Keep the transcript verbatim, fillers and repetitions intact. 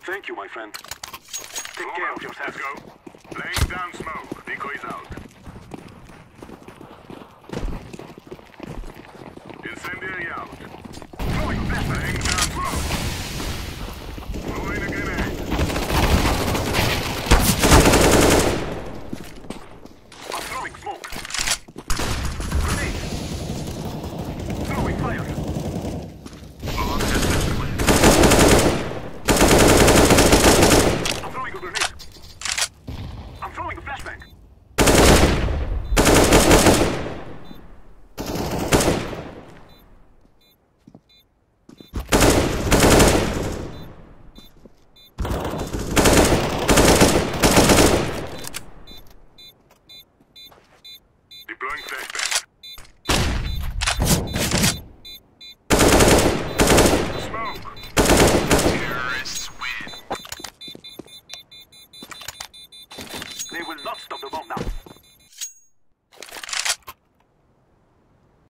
Thank you, my friend. Take Move care out. of yourself. Let's go. Laying down smoke. Decoys out. Incendiary out. Throwing flashbang. Laying down smoke. Throwing a grenade. I'm throwing smoke. Grenade. Throwing fire. Bomb has been planted. I'm throwing a grenade. I'm throwing a flashbang. Deploying flashbang. Smoke. Terrorists win. They will not stop the bomb now.